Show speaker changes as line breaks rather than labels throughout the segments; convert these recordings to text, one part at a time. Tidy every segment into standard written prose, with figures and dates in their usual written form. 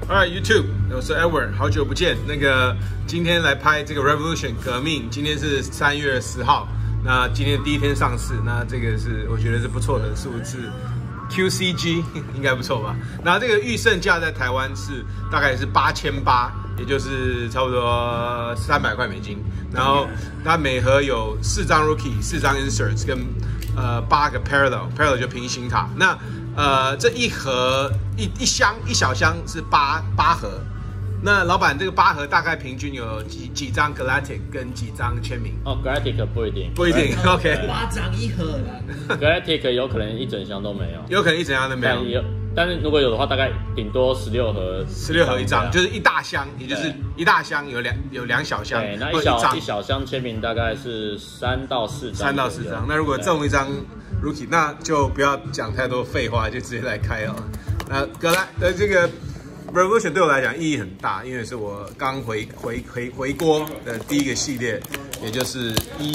Alright, YouTube， 我是 Edward， 好久不见。今天来拍这个 Revolution 革命，今天是3月10号，那今天第一天上市，那这个是我觉得是不错的数字 ，QCG 应该不错吧？那这个预售价在台湾是大概是8800，也就是差不多300块美金。然后它每盒有4张 Rookie， 4张 Inserts 跟8个 Parallel 就平行卡。那这一盒一小箱是八盒，那老板这个8盒大概平均有几张 Galactic 跟几张签名？
哦 ，Galactic 不一定
，OK，
8张一盒
，Galactic 有可能一整箱都没有，
有可能一整箱都没有，
但是如果有的话，大概顶多16盒
一张，就是一大箱，也就是一大箱有两小箱，
对，那一小箱签名大概是3到4张，
那如果中一张 Rookie， 那就不要讲太多废话，就直接来开哦。那这个 Revolution 对我来讲意义很大，因为是我刚回国的第一个系列，也就是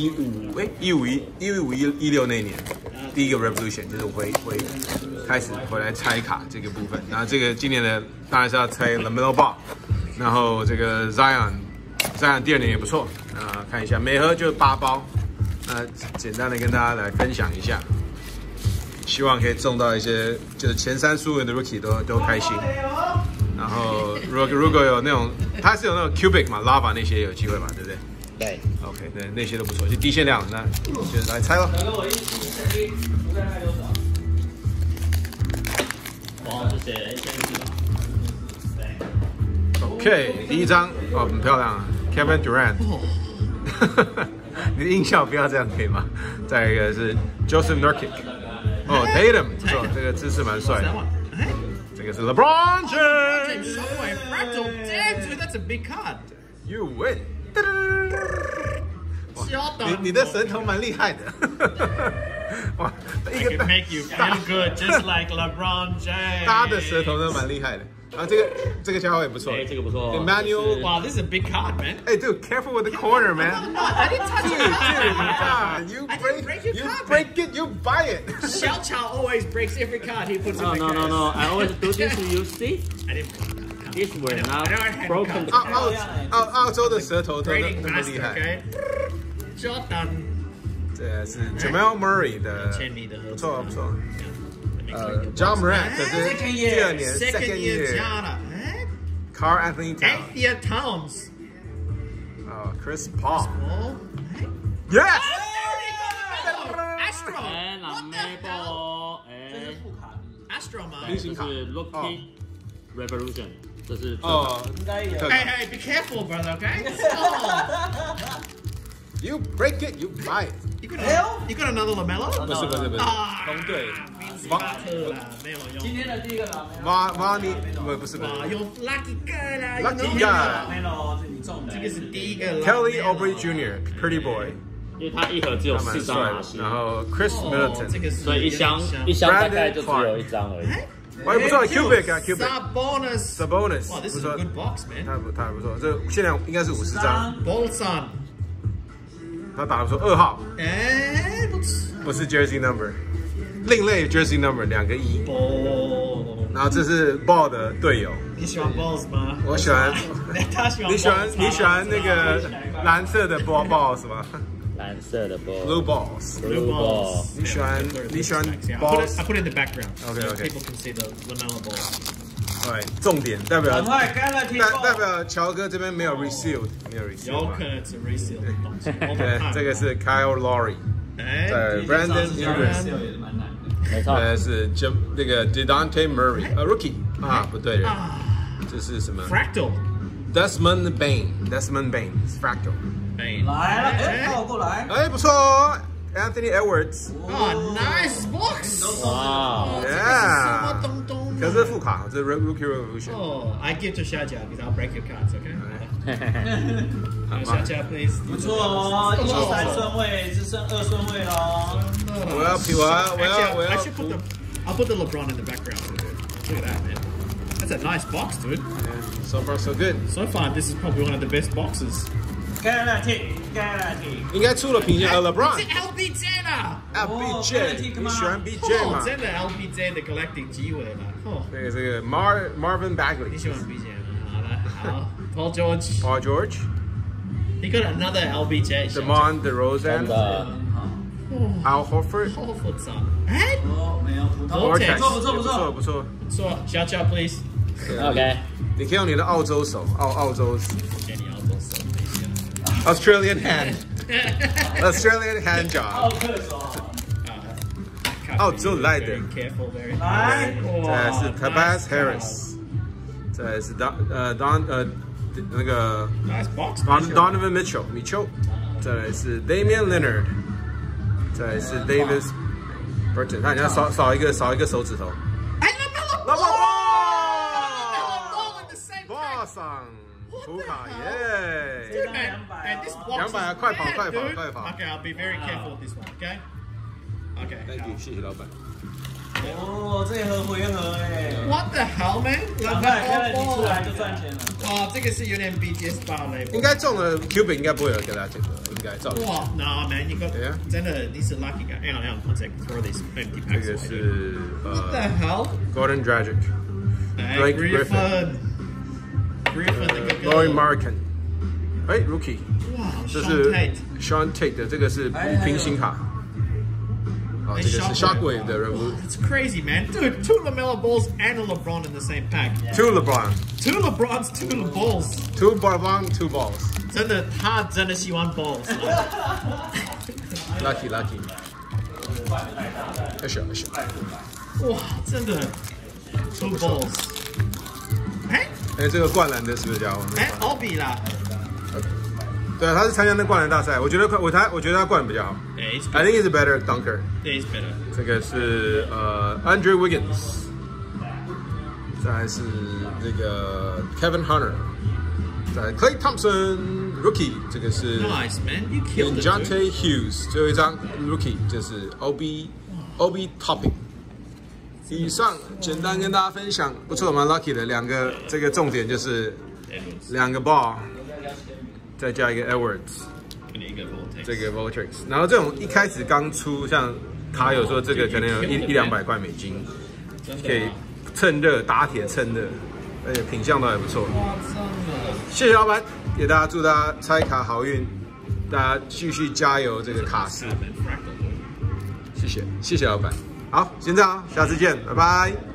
1516那年第一个 Revolution， 就是我开始回来拆卡这个部分。然后这个今年的当然是要拆 LaMelo Ball， 然后这个 Zion 第2年也不错。看一下每盒就8包。简单的跟大家来分享一下，希望可以中到一些就是前3顺位的 Rookie 都开心。然后如果有那种，它是有那种 Cubic 嘛 ，Lava 那些也有机会嘛，对不对？
对
，OK， 对，那些都不错，就低限量，那就来猜咯。
哇，谢谢，
OK， 第一张哦，很漂亮啊 ，Kevin Durant。你的音效不要这样可以吗？再一个是 Joseph Nurkic， 哦 Tatum， 不错，这个姿势蛮帅的。这个是 LeBron James。
That's a big card.
You win。你的舌头蛮厉害的。哇，
一个 make you feel good, just like LeBron James。
大家的舌头都蛮厉害的。啊，这个家伙也不错，
这个不错。
Emmanuel，
wow, this is a big card, man.
Hey, dude, careful with the corner, man.
No, I didn't touch it.
You
break
it, you buy it.
Xiao Chao always breaks every card he puts in the case.
No. I always do this. You see?
I didn't.
This were not broken.
澳洲的舌头都那么厉害。
Jordan，
这是 Jamal Murray 的
签名的，
不错。John Morant 可是第2年 second year。Karl Anthony
Towns。
Chris Paul。Yes。
Astro。
这是副卡。
Astro 吗？
这是 Rookie Revolution， 这是
应该有。Hey, be careful, brother. Okay.
You break it, you buy it.
You got another LaMelo？
不是，同队。
没有用。
今天的第一个
Vani， 不是。
用 Lucky Guy 啦
，Lucky Guy。
这个是第一个
Kelly Oubre Jr. Pretty Boy，
因为他一盒只有4张马戏，
然后 Chris Middleton，
所以一箱大概就只有1张而已。
我也不错 ，Cubic。
Sabonis。哇 ，This is a good box, man。
他不错，这限量应该是50张。
Bolson。
他打的说2号，不是 Jersey Number， 另类 Jersey Number 2个1。然后这是 Ball 的队友。
你喜欢 Balls 吗？
我喜欢。
他喜欢。
你喜欢那个蓝色的 Balls 吗？
蓝色的
Blue Balls。你喜欢 Balls？
I put it in the background.
OK.
People can see the LaMelo Ball.
对，重点代表乔哥这边没有 resealed，
有可能是 resealed 的东西。
对，这个是 Kyle Lowry， 在 Brandon Ingram，
没错，
是那个 Dejounte Murray， Rookie 啊，不对，这是什么
？Fractal。Desmond
Bain Fractal。
来了，
过来，不错 ，Anthony Edwards。
Nice box。
哇
，Yeah。可是副卡，这是 Rookie Revolution。
I give to 夏家 because I'll break your cards, okay? 夏家 please。
不错哦，13顺位只剩2顺位喽。
我要
I'll put the LeBron in the background. Look at that, man. That's a nice box, dude.
Yeah, so far so good.
So far, this is probably one of the best boxes.
应该出了平行LeBron。
是 LBJ 啦
LBJ， 你喜欢 BJ 吗？
真的 LBJ 的 collecting 机会了。
这个 Marvin Bagley，
你喜欢 BJ 吗？好，Paul George。
Paul George。
He got another LBJ。
DeMar DeRozan。Al Horford。
Horford 上。哎，
没有葡萄。
不错。Shout out please。
OK。
你可以用你的澳洲手，澳洲。
给你澳洲手。
Australian hand。Australian hand job。
奥克手。
澳洲来的。
来。
再来是 Tobias Harris。再来是那个 Donovan Mitchell。再来是 Damian Lillard。再来是 Davis Bertans。看，你要少一个手指头。哇上图卡耶！200，快跑！
Okay, I'll be very careful with this one. Okay.
Thank you， 谢谢老板。
哦，这盒回合哎
What the hell, man？
赶快，现在你出来就赚钱了。
哇，这个是有点 BTS 爆雷。
应该中了 Cubic 应该不会有给大家这个，应该中。
哇 ，No man， 你个真的你是 lucky guy。Hang on, one second. Throw these empty packs.
这个是
What the hell?
Gordon Dragic。Blake Griffin。Laurie Markin。哎 ，Rookie。
哇，
这是 Sean Tate 的，这个是平行卡。哦，这个是 Shockwave 的 Revolution。
It's crazy, man. Dude, 2 LaMelo Balls and a LeBron in the same pack.
2 LeBron。
2 LeBrons, 2 Balls.
2 LeBron, 2 balls。
真的，他真的喜欢 balls。
Lucky。
哇，真的 2 balls。哎，
这个灌篮的是不是叫？
奥比啦。
对啊，他是参加那灌篮大赛，我觉得他灌篮比较好。I think he's a better dunker.
He's better.
这个是Andrew Wiggins， 再来是这个 Kevin Hunter， 再来 Klay Thompson Rookie， 这个是
Nice man, you killed it.
Dejounte Hughes， 最后一张 Rookie 就是 OB Topping。以上简单跟大家分享，不错，蛮 lucky 的。2个这个重点就是2个 ball， 再加一个 Edwards， 这个 Vortex。然后这种一开始刚出，像他有说这个可能有100-200块美金，可以趁热打铁趁热，而且品相都还不错。谢谢老板，给大家祝大家拆卡好运，大家继续加油这个卡市。谢谢老板。好，先这样，下次见，拜拜。